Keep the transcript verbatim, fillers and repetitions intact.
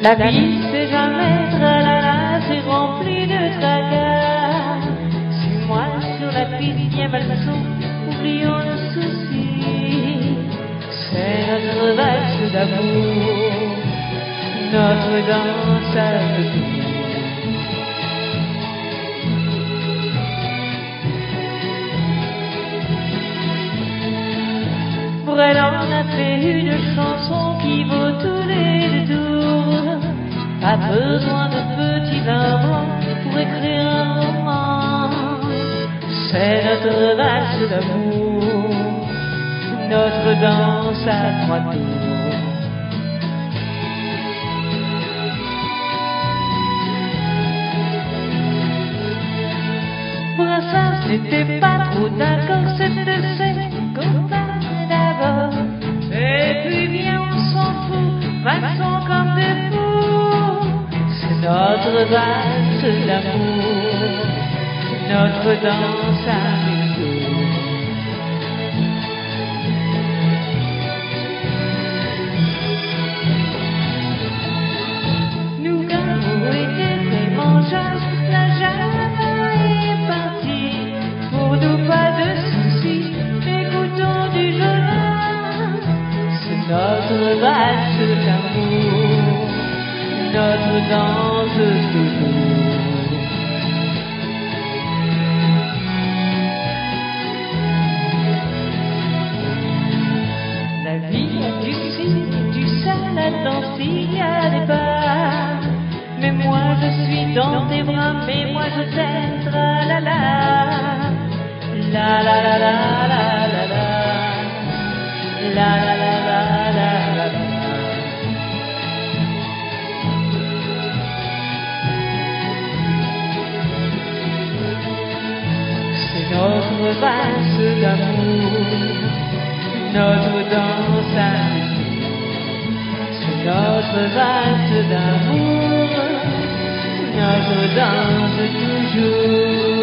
La vie c'est jamais tralala, c'est rempli de tracas. Suis-moi sur la piste, bien mal son, oublions nos soucis. C'est notre valse d'amour, notre danse à deux. Pour elle on a fait une chanson qui vaut tous les détours. Pas besoin de petits vins blancs pour écrire un roman. C'est notre valse d'amour, notre danse à trois tours. Pour ça, c'était pas trop d'accord, c'était c'est qu'on a d'abord. Et puis bien, on s'en fout, passons comme des fous. C'est notre valse d'amour, notre danse à deux. Nous, Garou était vraiment jeunes, la Java est partie. Pour nous, pas de soucis, écoutons du Jonas. C'est notre valse d'amour, notre danse toujours. La vie, tu sais, tu sais, la danse, il y a des pas. Mais moi je suis dans tes bras, mais moi je t'aime, tra la la. La la la la la la la. La la la la la la la. C'est notre valse d'amour, notre danse à deux. C'est notre valse d'amour, notre danse toujours.